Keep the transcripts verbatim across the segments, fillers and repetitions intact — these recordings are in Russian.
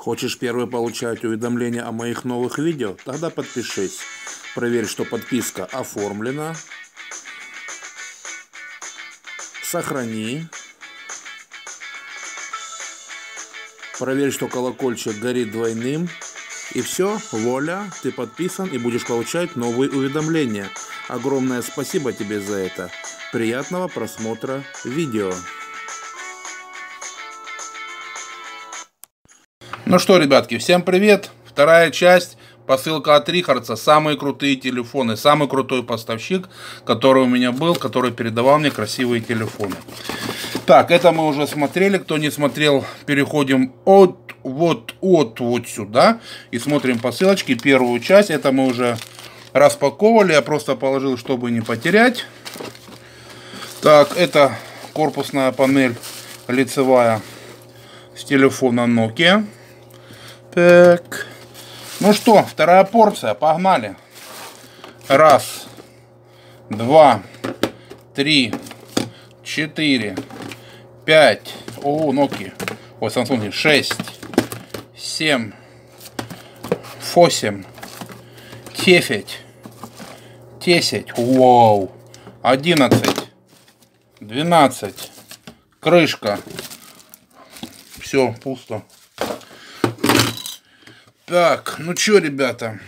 Хочешь первый получать уведомления о моих новых видео? Тогда подпишись. Проверь, что подписка оформлена. Сохрани. Проверь, что колокольчик горит двойным. И все, вуаля, ты подписан и будешь получать новые уведомления. Огромное спасибо тебе за это. Приятного просмотра видео. Ну что, ребятки, всем привет! Вторая часть, посылка от Рихардса. Самые крутые телефоны, самый крутой поставщик, который у меня был, который передавал мне красивые телефоны. Так, это мы уже смотрели. Кто не смотрел, переходим от вот от вот сюда и смотрим посылочки. Первую часть, это мы уже распаковывали. Я просто положил, чтобы не потерять. Так, это корпусная панель лицевая с телефона Nokia. Так, ну что, вторая порция, погнали. Раз, два, три, четыре, пять, о, Nokia, ой, Samsung, шесть, семь, восемь, девять, десять, вау, одиннадцать, двенадцать, крышка, все, пусто. Так, ну чё, ребята,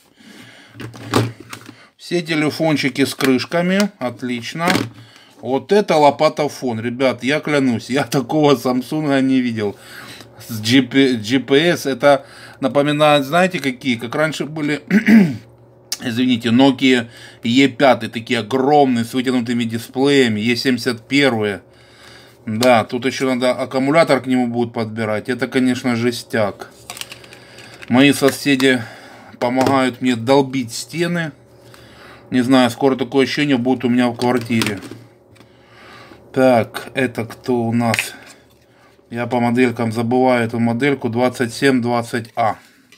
все телефончики с крышками, отлично. Вот это лопатофон, ребят, я клянусь, я такого Samsung не видел. С джи пи эс, это напоминает, знаете, какие, как раньше были, извините, Nokia и пять, такие огромные, с вытянутыми дисплеями, и семьдесят один. Да, тут еще надо аккумулятор к нему будет подбирать, это, конечно, жестяк. Мои соседи помогают мне долбить стены. Не знаю, скоро такое ощущение будет у меня в квартире. Так, это кто у нас? Я по моделькам забываю эту модельку. двадцать семь двадцать а.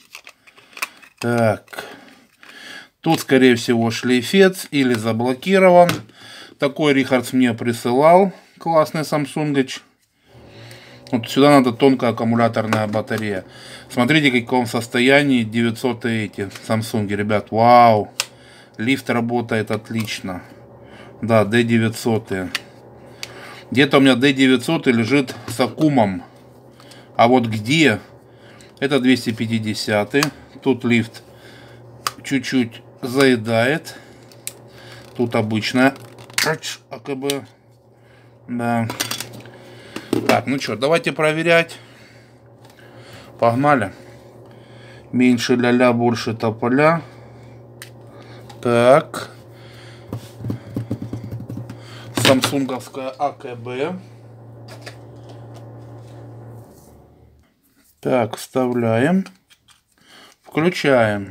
Так. Тут, скорее всего, шлейфец или заблокирован. Такой Рихардс мне присылал. Классный Samsung. Вот сюда надо тонкая аккумуляторная батарея. Смотрите, в каком состоянии девятьсот эти Samsung, ребят. Вау. Лифт работает отлично. Да, дэ девятьсот. Где-то у меня дэ девятьсот лежит с аккумом. А вот где? Это двести пятьдесят. Тут лифт чуть-чуть заедает. Тут обычная АКБ. Да. Так, ну что, давайте проверять. Погнали. Меньше ля-ля, больше тополя. Так. Самсунговская АКБ. Так, вставляем. Включаем.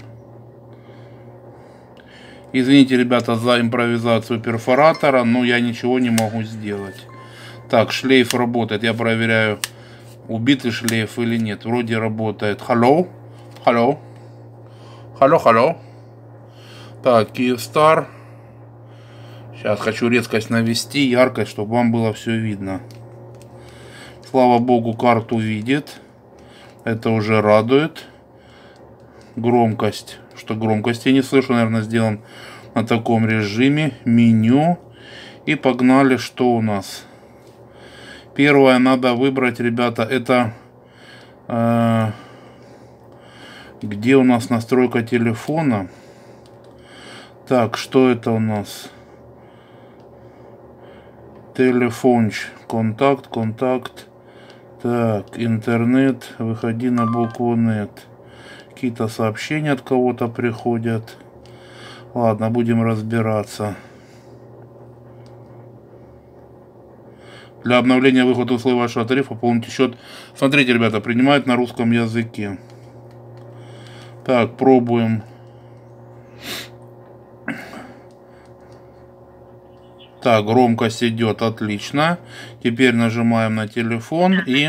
Извините, ребята, за импровизацию перфоратора, но я ничего не могу сделать. Так, шлейф работает. Я проверяю, убитый шлейф или нет. Вроде работает. Hello. Hello. Hello, hello. Так, Kyivstar. Сейчас хочу резкость навести, яркость, чтобы вам было все видно. Слава богу, карту видит. Это уже радует. Громкость. Что громкость я не слышу, наверное, сделан на таком режиме. Меню. И погнали, что у нас. Первое надо выбрать, ребята, это э, где у нас настройка телефона. Так, что это у нас? Телефонч, контакт, контакт. Так, интернет, выходи на букву нет. Какие-то сообщения от кого-то приходят. Ладно, будем разбираться. Для обновления выхода условий вашего тарифа пополните счет. Смотрите, ребята, принимают на русском языке. Так, пробуем. Так, громкость идет, отлично. Теперь нажимаем на телефон и...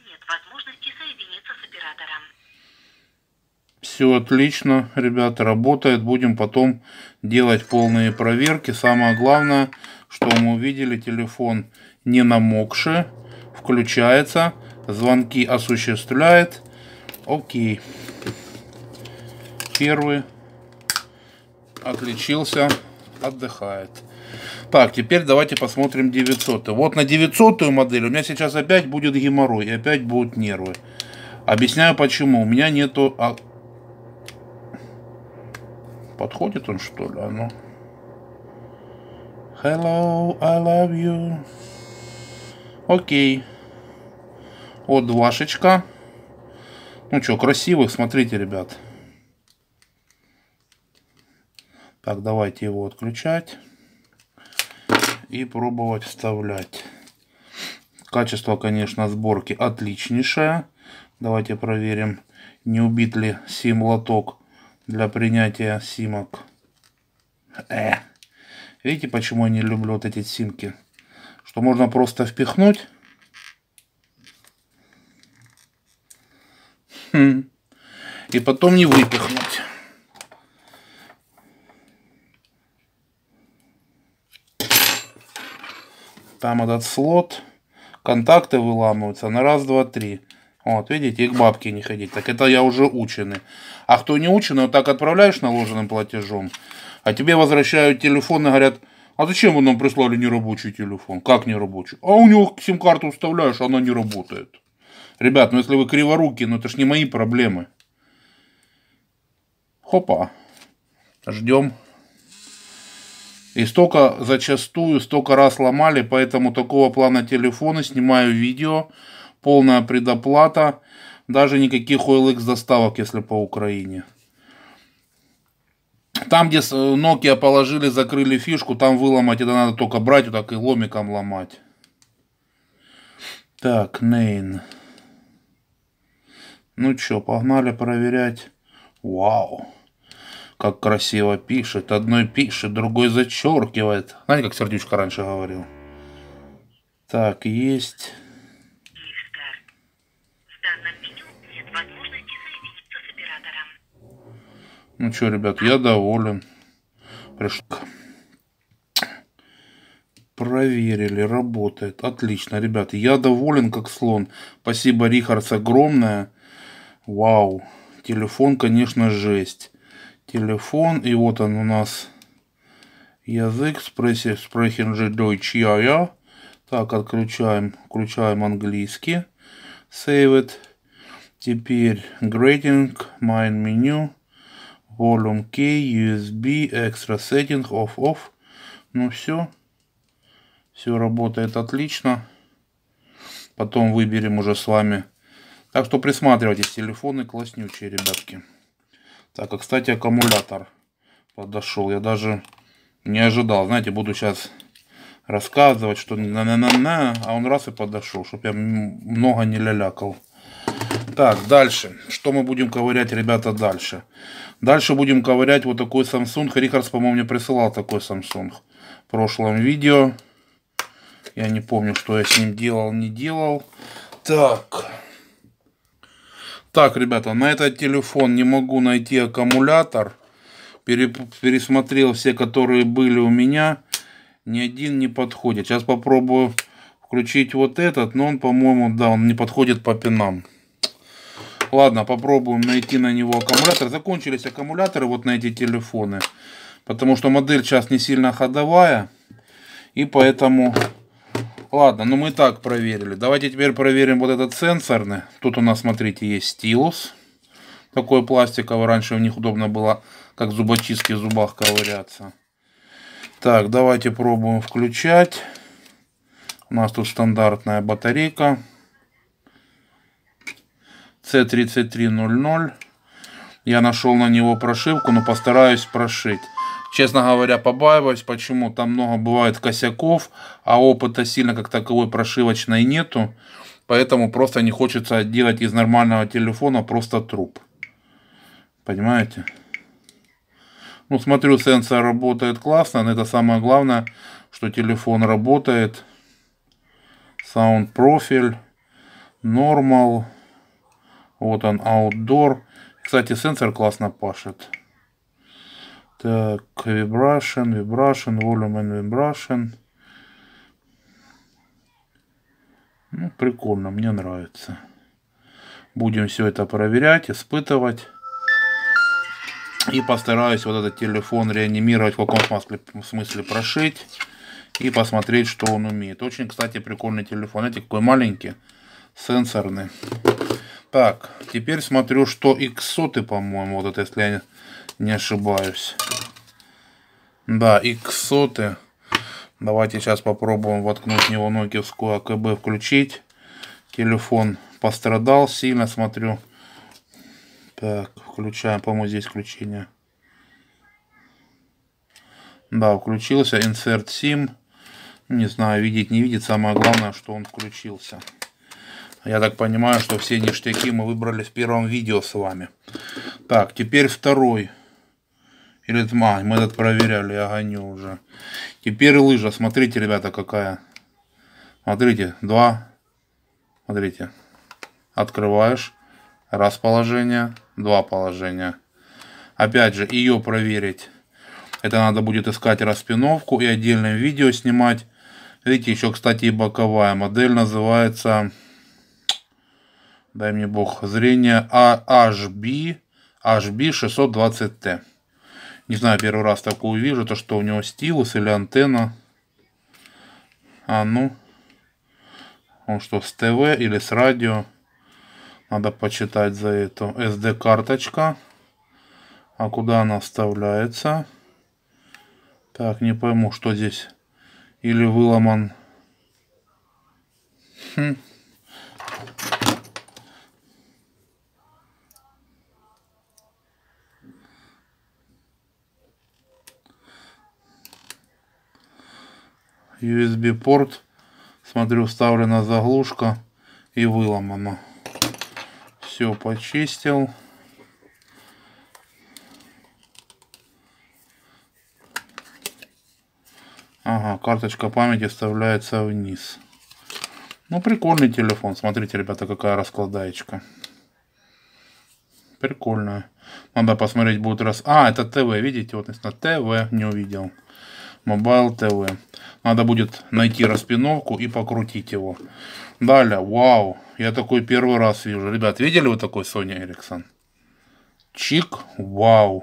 Все отлично, ребята, работает. Будем потом делать полные проверки. Самое главное, что мы увидели, телефон не намокший, включается, звонки осуществляет. Окей. Первый отличился, отдыхает. Так, теперь давайте посмотрим девятьсот. Вот на девятисотую модель у меня сейчас опять будет геморрой и опять будут нервы. Объясняю почему. У меня нету... А... Подходит он, что ли? А ну. Hello, I love you. Окей. Вот двашечка. Ну что, красивых, смотрите, ребят. Так, давайте его отключать. И пробовать вставлять. Качество, конечно, сборки отличнейшее. Давайте проверим, не убит ли сим-лоток для принятия симок. Э. Видите, почему я не люблю вот эти симки? Что можно просто впихнуть. Хм. И потом не выпихнуть. Там этот слот. Контакты выламываются на раз, два, три. Вот, видите, и к бабке не ходить. Так это я уже ученый. А кто не ученый, вот так отправляешь наложенным платежом, а тебе возвращают телефон и говорят, а зачем вы нам прислали нерабочий телефон? Как нерабочий? А у него сим-карту вставляешь, она не работает. Ребят, ну если вы криворукие, ну это ж не мои проблемы. Хопа. Ждем. И столько зачастую, столько раз ломали, поэтому такого плана телефоны, снимаю видео, полная предоплата, даже никаких о эл икс доставок, если по Украине. Там, где Nokia положили, закрыли фишку, там выломать, это надо только брать вот так и ломиком ломать. Так, Нейн. Ну что, погнали проверять. Вау. Как красиво пишет. Одной пишет, другой зачеркивает. Знаете, как Сердючка раньше говорил? Так, есть. В данном меню нет возможности соединиться с оператором. Ну что, ребят, я доволен. Пришло. Проверили, работает. Отлично, ребят. Я доволен, как слон. Спасибо, Рихардс, огромное. Вау. Телефон, конечно, жесть. Телефон, и вот он у нас язык, sprechen Sie Deutsch, ja, ja. Так, отключаем, включаем английский, save it. Теперь grading, main menu, volume key, ю эс би, extra setting, off, off. Ну все, все работает отлично. Потом выберем уже с вами. Так что присматривайтесь, телефоны класснючие, ребятки. Так, а кстати, аккумулятор подошел. Я даже не ожидал. Знаете, буду сейчас рассказывать, что на-на-на-на, а он раз и подошел, чтобы я много не лялякал. Так, дальше. Что мы будем ковырять, ребята, дальше? Дальше будем ковырять вот такой Samsung. Рихардс, по-моему, мне присылал такой Samsung в прошлом видео. Я не помню, что я с ним делал, не делал. Так... Так, ребята, на этот телефон не могу найти аккумулятор. Пересмотрел все, которые были у меня. Ни один не подходит. Сейчас попробую включить вот этот. Но он, по-моему, да, он не подходит по пинам. Ладно, попробуем найти на него аккумулятор. Закончились аккумуляторы вот на эти телефоны. Потому что модель сейчас не сильно ходовая. И поэтому... Ладно, ну мы и так проверили. Давайте теперь проверим вот этот сенсорный. Тут у нас, смотрите, есть стилус. Такой пластиковый. Раньше в них удобно было, как зубочистки в зубах ковыряться. Так, давайте пробуем включать. У нас тут стандартная батарейка. си тридцать три ноль ноль. Я нашел на него прошивку, но постараюсь прошить. Честно говоря, побаиваюсь, почему там много бывает косяков, а опыта сильно как таковой прошивочной нету. Поэтому просто не хочется делать из нормального телефона просто труп. Понимаете? Ну, смотрю, сенсор работает классно, но это самое главное, что телефон работает. Sound профиль, Normal. Вот он, Outdoor. Кстати, сенсор классно пашет. Так, vibration, vibration, volume and vibration. Ну, прикольно, мне нравится. Будем все это проверять, испытывать. И постараюсь вот этот телефон реанимировать, в каком смысле, в смысле прошить. И посмотреть, что он умеет. Очень, кстати, прикольный телефон. Знаете, какой маленький, сенсорный. Так, теперь смотрю, что икс сто, по-моему, вот это, если я не ошибаюсь. Да, икс сто. Давайте сейчас попробуем воткнуть в него нокиевскую а ка бэ, включить. Телефон пострадал сильно, смотрю. Так, включаем, по-моему, здесь включение. Да, включился. Insert SIM. Не знаю, видеть, не видеть. Самое главное, что он включился. Я так понимаю, что все ништяки мы выбрали в первом видео с вами. Так, теперь второй. Или а, мы этот проверяли, я гоню уже. Теперь лыжа. Смотрите, ребята, какая. Смотрите, два. Смотрите. Открываешь. Раз положение, два положения. Опять же, ее проверить. Это надо будет искать распиновку и отдельное видео снимать. Видите, еще, кстати, и боковая. Модель называется, дай мне бог, зрение эйч би, эйч би шестьсот двадцать тэ. Не знаю, первый раз такую вижу, то что у него стилус или антенна. А ну, он что, с ТВ или с радио? Надо почитать за эту. эс ди карточка. А куда она вставляется? Так, не пойму, что здесь. Или выломан. Хм. ю эс би порт. Смотрю, вставлена заглушка и выломана. Все почистил. Ага, карточка памяти вставляется вниз. Ну, прикольный телефон. Смотрите, ребята, какая раскладаечка. Прикольная. Надо посмотреть будет раз. А, это ТВ, видите? Вот на ТВ не увидел. Mobile ти ви. Надо будет найти распиновку и покрутить его. Далее, вау. Я такой первый раз вижу. Ребят, видели вы такой Sony Ericsson? Чик, вау.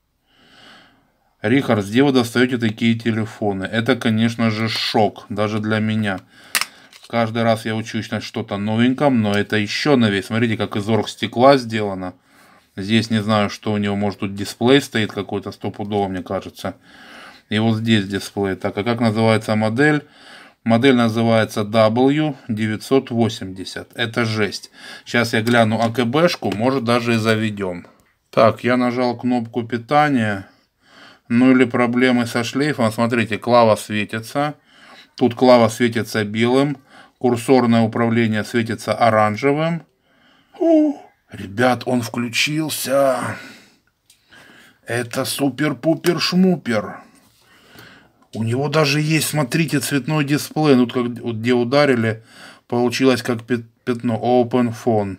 Рихард, где вы достаете такие телефоны? Это, конечно же, шок. Даже для меня. Каждый раз я учусь на что-то новеньком, но это еще новее. Смотрите, как из оргстекла сделано. Здесь не знаю, что у него. Может, тут дисплей стоит какой-то стопудово, мне кажется. И вот здесь дисплей. Так, а как называется модель? Модель называется дабл ю девятьсот восемьдесят. Это жесть. Сейчас я гляну а ка бэ-шку, может даже и заведем. Так, я нажал кнопку питания. Ну или проблемы со шлейфом. Смотрите, клава светится. Тут клава светится белым. Курсорное управление светится оранжевым. О, ребят, он включился. Это супер-пупер-шмупер. У него даже есть, смотрите, цветной дисплей. Ну, как, вот, где ударили, получилось как пятно. Open Phone.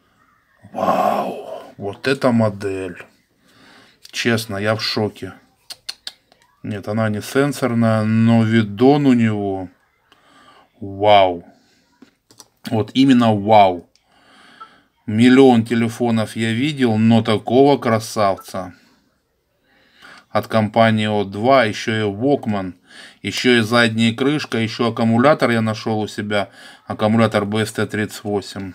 Вау. Вот это модель. Честно, я в шоке. Нет, она не сенсорная, но видон у него. Вау. Вот именно вау. Миллион телефонов я видел, но такого красавца. От компании о два, еще и Walkman, еще и задняя крышка, еще аккумулятор я нашел у себя. Аккумулятор би эс ти тридцать восемь.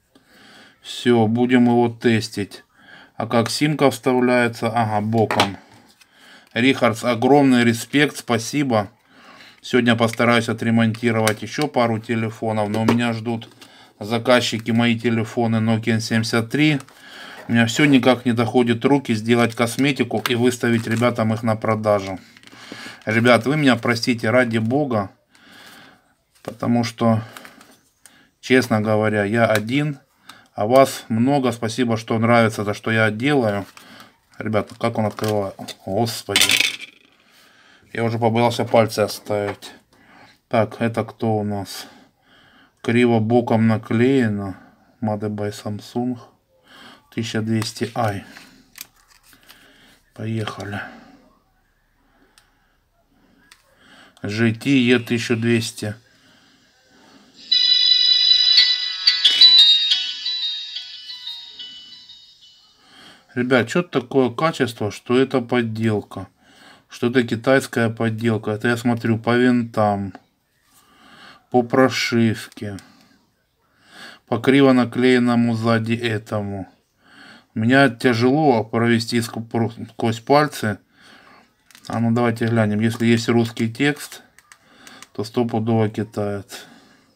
Все, будем его тестить. А как симка вставляется? Ага, боком. Рихардс, огромный респект, спасибо. Сегодня постараюсь отремонтировать еще пару телефонов, но у меня ждут заказчики мои телефоны Nokia семьдесят три. У меня все никак не доходит руки сделать косметику и выставить ребятам их на продажу. Ребят, вы меня простите ради бога, потому что, честно говоря, я один, а вас много. Спасибо, что нравится то, что я делаю. Ребята, как он открывает? Господи. Я уже побоялся пальцы оставить. Так, это кто у нас? Криво боком наклеено. Made by Samsung. тысяча двести ай. Поехали. джи ти и тысяча двести. Ребят, что-то такое качество, что это подделка. Что это китайская подделка. Это я смотрю по винтам, по прошивке, по криво наклеенному сзади этому. Меня тяжело провести сквозь пальцы. А ну давайте глянем. Если есть русский текст, то стопудово китаец.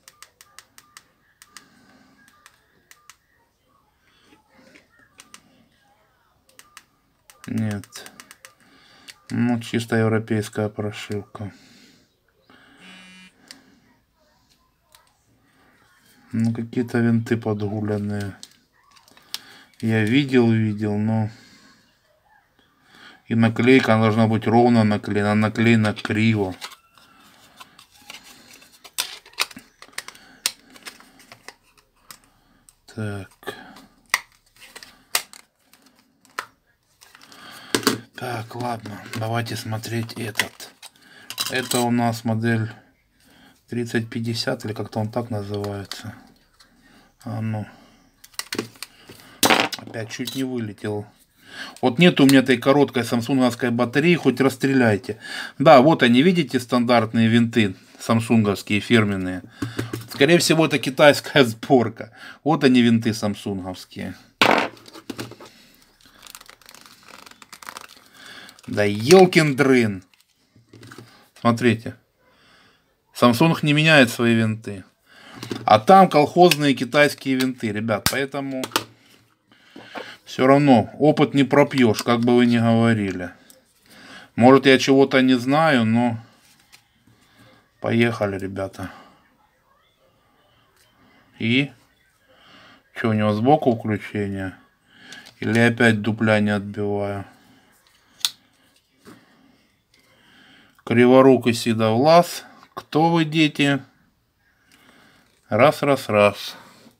Нет. Ну, чисто европейская прошивка. Ну, какие-то винты подгуленные. Я видел, видел, но... И наклейка она должна быть ровно наклеена. Наклеена криво. Так. Так, ладно. Давайте смотреть этот. Это у нас модель тридцать пятьдесят, или как-то он так называется. А ну. Опять чуть не вылетел. Вот нет у меня этой короткой самсунговской батареи, хоть расстреляйте. Да, вот они, видите, стандартные винты самсунговские, фирменные. Скорее всего, это китайская сборка. Вот они, винты самсунговские. Да елкин дрын. Смотрите. Samsung не меняет свои винты. А там колхозные китайские винты, ребят. Поэтому все равно опыт не пропьешь, как бы вы ни говорили. Может, я чего-то не знаю, но поехали, ребята. И что у него сбоку включение? Или опять дупля не отбиваю? Криворукий седовлас. Кто вы, дети? Раз, раз, раз.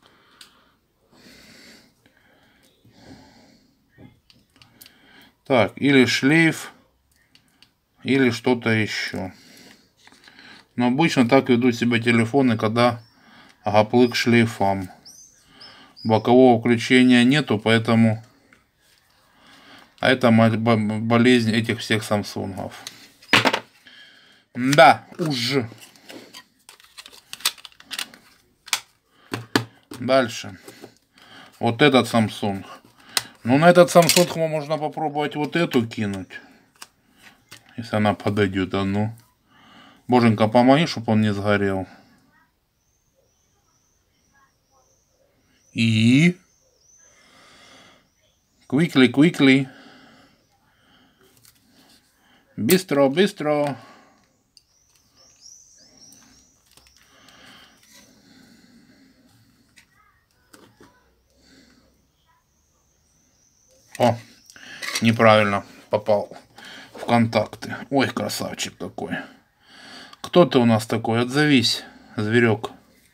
Так, или шлейф, или что-то еще. Но обычно так ведут себя телефоны, когда гоплы к шлейфам. Бокового включения нету, поэтому... А это болезнь этих всех самсунгов. Да, уж. Дальше. Вот этот Samsung. Ну, на этот Samsung можно попробовать вот эту кинуть. Если она подойдет, а ну. Боженька, помоги, чтобы он не сгорел. И... Quickly, quickly. Быстро, быстро. О, неправильно попал в контакты. Ой, красавчик такой. Кто ты у нас такой? Отзовись, зверек.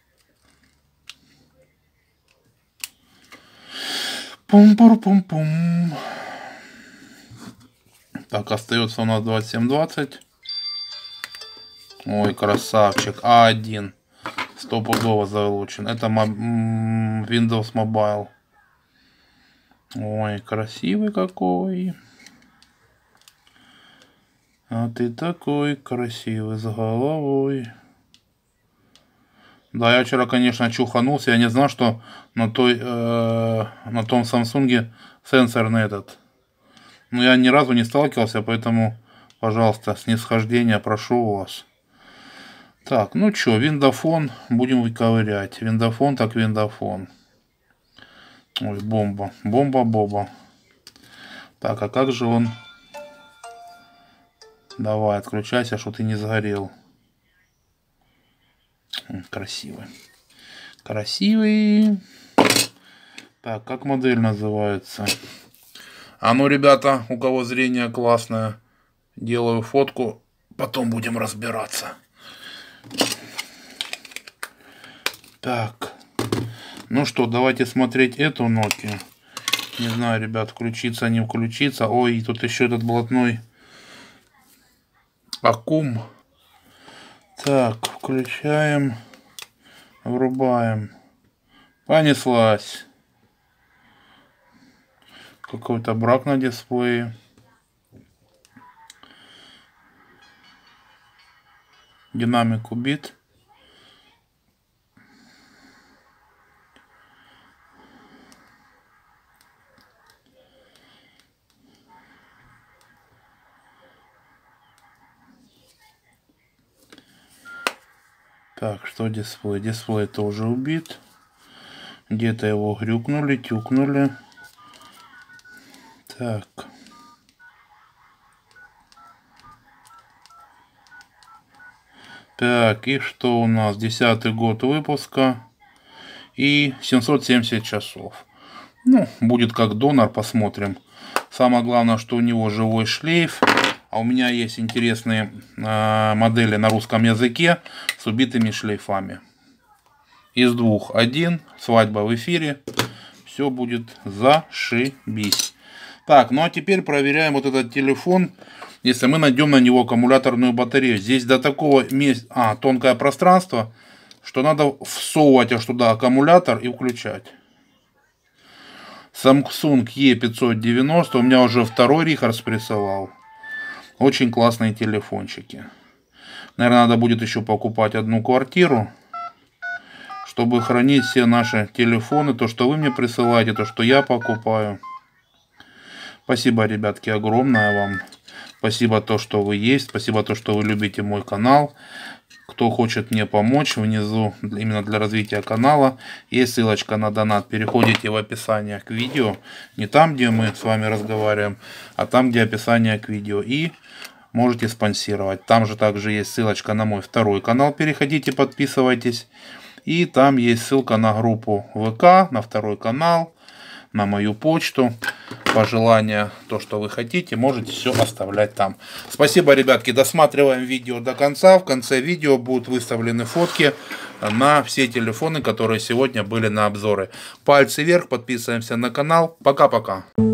Пум-пур-пум-пум. Так, остается у нас двадцать семь двадцать. Ой, красавчик. а один. Стопудово залучен. Это Windows Mobile. Ой, красивый какой. А ты такой красивый с головой. Да, я вчера, конечно, чуханулся. Я не знал, что на, той, э, на том Samsung сенсорный этот. Но я ни разу не сталкивался, поэтому, пожалуйста, снисхождения прошу вас. Так, ну что, виндофон будем выковырять. Виндофон так виндофон. Ой, бомба. Бомба-боба. Так, а как же он... Давай, отключайся, что ты не сгорел. Красивый. Красивый. Так, как модель называется? А ну, ребята, у кого зрение классное, делаю фотку, потом будем разбираться. Так. Ну что, давайте смотреть эту Nokia. Не знаю, ребят, включиться, не включиться. Ой, тут еще этот блатной Аккум. Так, включаем, врубаем. Понеслась. Какой-то брак на дисплее. Динамик убит. Так, что дисплей? Дисплей тоже убит. Где-то его грюкнули, тюкнули. Так. Так, и что у нас? Десятый год выпуска. И семьсот семьдесят часов. Ну, будет как донор, посмотрим. Самое главное, что у него живой шлейф. А у меня есть интересные э, модели на русском языке с убитыми шлейфами. Из двух один. Свадьба в эфире. Все будет зашибись. Так, ну а теперь проверяем вот этот телефон. Если мы найдем на него аккумуляторную батарею. Здесь до такого места, а, тонкое пространство, что надо всовывать аж туда аккумулятор и включать. Samsung и пятьсот девяносто. У меня уже второй Рихардс присылал. Очень классные телефончики. Наверное, надо будет еще покупать одну квартиру, чтобы хранить все наши телефоны. То, что вы мне присылаете, то, что я покупаю. Спасибо, ребятки, огромное вам. Спасибо то, что вы есть. Спасибо то, что вы любите мой канал. Кто хочет мне помочь, внизу именно для развития канала есть ссылочка на донат. Переходите в описание к видео. Не там, где мы с вами разговариваем, а там, где описание к видео. И можете спонсировать. Там же также есть ссылочка на мой второй канал. Переходите, подписывайтесь. И там есть ссылка на группу ВК, на второй канал, на мою почту. Пожелания, то, что вы хотите, можете все оставлять там. Спасибо, ребятки. Досматриваем видео до конца. В конце видео будут выставлены фотки на все телефоны, которые сегодня были на обзоре. Пальцы вверх, подписываемся на канал. Пока-пока.